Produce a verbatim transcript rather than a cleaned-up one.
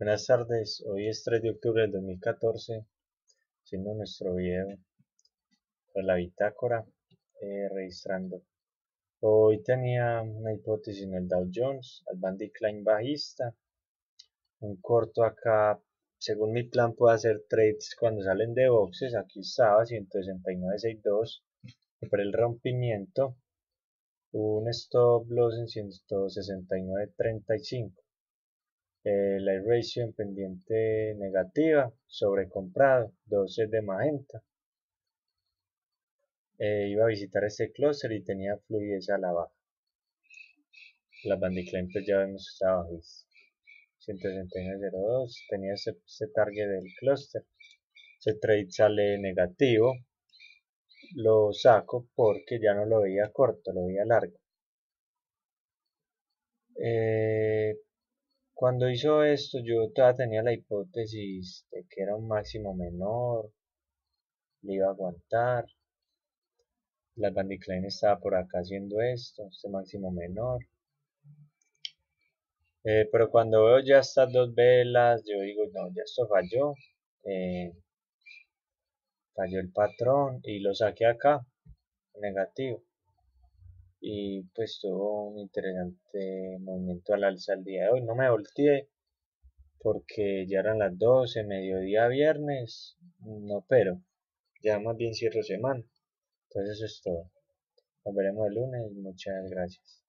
Buenas tardes, hoy es tres de octubre del dos mil catorce, haciendo nuestro video para la bitácora, eh, registrando. Hoy tenía una hipótesis en el Dow Jones, al band decline bajista, un corto acá, según mi plan puedo hacer trades cuando salen de boxes, aquí estaba ciento sesenta y nueve punto sesenta y dos, por el rompimiento, un stop loss en ciento sesenta y nueve punto treinta y cinco. Eh, la ratio en pendiente negativa, sobrecomprado, doce de magenta. Eh, iba a visitar este clúster y tenía fluidez a la baja. La bandicline pues ya vemos que estaba bajista. ciento sesenta y nueve punto cero dos, tenía ese, ese target del clúster. Ese trade sale negativo, lo saco porque ya no lo veía corto, lo veía largo. Eh, Cuando hizo esto yo todavía tenía la hipótesis de que era un máximo menor, le iba a aguantar. La bandicline estaba por acá haciendo esto, este máximo menor. Eh, pero cuando veo ya estas dos velas, yo digo, no, ya esto falló. Eh, Falló el patrón y lo saqué acá, negativo. Y pues tuvo un interesante movimiento al alza el día de hoy. No me volteé porque ya eran las doce, mediodía viernes. No, pero ya más bien cierro semana. Entonces eso es todo. Nos veremos el lunes. Muchas gracias.